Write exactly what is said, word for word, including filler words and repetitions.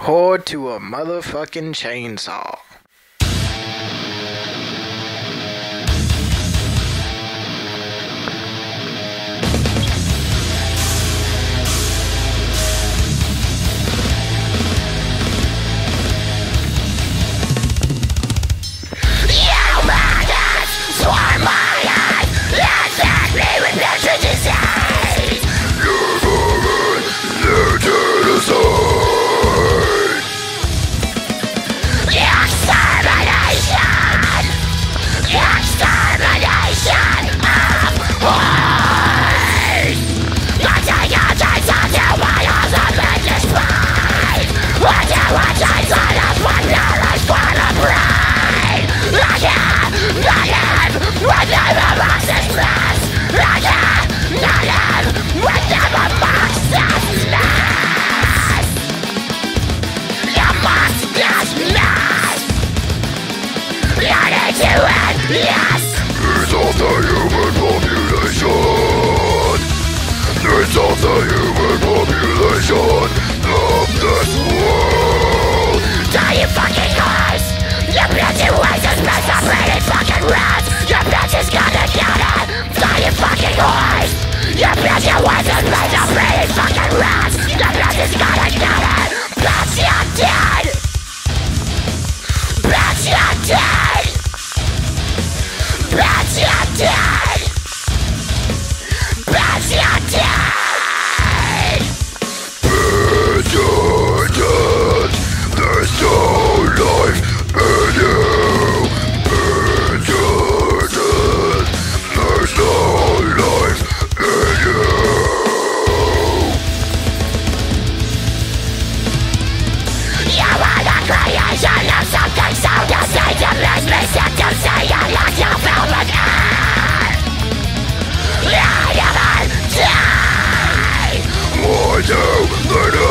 Whore to a motherfucking chainsaw. Yes! It's of the human population. It's of the human population of this world. Die, you fucking horse! Your bitch waste is misoperated fucking rats! Your bitch is gonna get it! Die, you fucking horse! Your bitch waste is misoperated fucking rats! Your bitch is gonna get it! Bitch, you're dead! Bitch, you're dead! Bitch, you're dead! Bitch, you're dead! Bitch, you're dead! There's no life in you! Bitch, you're dead! There's no life in you! You are the creation of something so distinctively specific to say you like your velvet air! You never die! Why do they